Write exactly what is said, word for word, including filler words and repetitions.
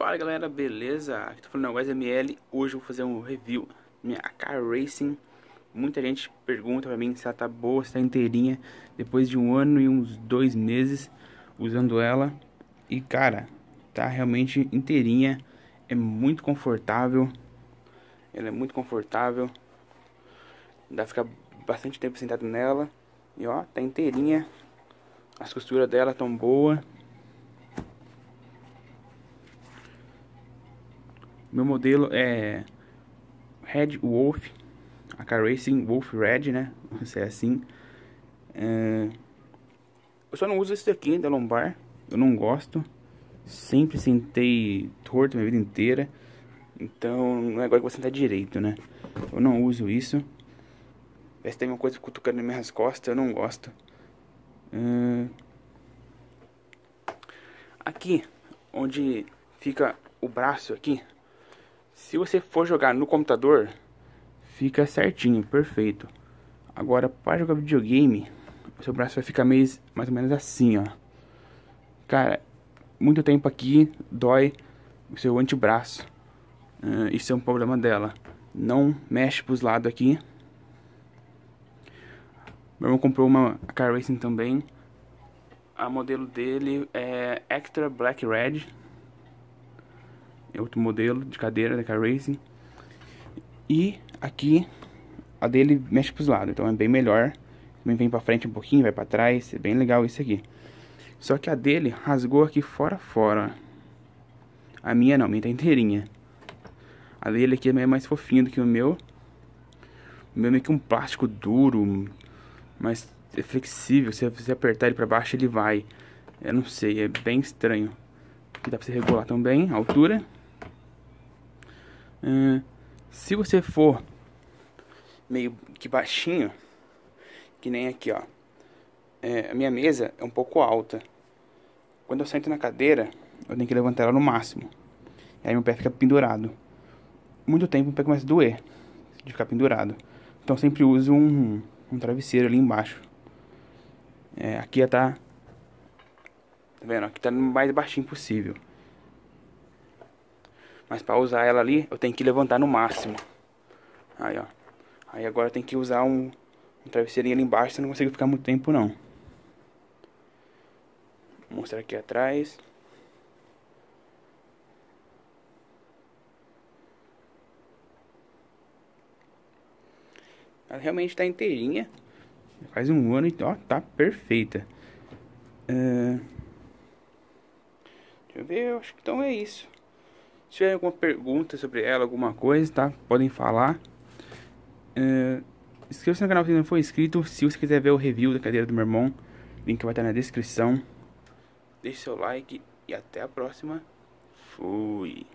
Fala galera, beleza? Aqui tô falando Wes M L. Hoje eu vou fazer um review da minha Car Racing. Muita gente pergunta pra mim se ela tá boa, se tá inteirinha, depois de um ano e uns dois meses usando ela. E cara, tá realmente inteirinha. É muito confortável. Ela é muito confortável. Dá pra ficar bastante tempo sentado nela. E ó, tá inteirinha. As costuras dela tão boas. Meu modelo é Red Wolf, a Car Racing Wolf Red, né? Se é assim. É... Eu só não uso esse daqui da lombar, eu não gosto. Sempre sentei torto a minha vida inteira. Então não é agora que vou sentar direito, né? Eu não uso isso. Parece que tem uma coisa cutucando nas minhas costas, eu não gosto. É... Aqui, onde fica o braço aqui. Se você for jogar no computador, fica certinho, perfeito. Agora, para jogar videogame, o seu braço vai ficar meio, mais ou menos assim, ó. Cara, muito tempo aqui dói o seu antebraço. Uh, isso é um problema dela. Não mexe pros lados aqui. Meu irmão comprou uma Car Racing também. A modelo dele é Extra Black Red. É outro modelo de cadeira da Car Racing. E aqui a dele mexe pros lados, então é bem melhor. Também vem pra frente um pouquinho, vai pra trás, é bem legal isso aqui. Só que a dele rasgou aqui fora fora. A minha não, a minha tá inteirinha. A dele aqui é mais fofinho do que o meu. O meu é meio que um plástico duro, mas é flexível. Se você apertar ele pra baixo, ele vai. Eu não sei, é bem estranho. Aqui dá pra você regular também a altura. Uh, se você for meio que baixinho, que nem aqui, ó, é, a minha mesa é um pouco alta. Quando eu sento na cadeira, eu tenho que levantar ela no máximo. E aí meu pé fica pendurado. Muito tempo meu pé começa a doer de ficar pendurado. Então eu sempre uso um, um travesseiro ali embaixo. É, aqui já tá, tá vendo? Aqui tá no mais baixinho possível. Mas para usar ela ali, eu tenho que levantar no máximo. Aí, ó. Aí agora eu tenho que usar um, um travesseirinho ali embaixo, senão não consigo ficar muito tempo, não. Vou mostrar aqui atrás. Ela realmente tá inteirinha. Faz um ano e ó, tá perfeita. Uh... Deixa eu ver, eu acho que então é isso. Se tiver alguma pergunta sobre ela, alguma coisa, tá? Podem falar. Uh, Inscreva-se no canal se não for inscrito. Se você quiser ver o review da cadeira do meu irmão, o link vai estar na descrição. Deixe seu like e até a próxima. Fui.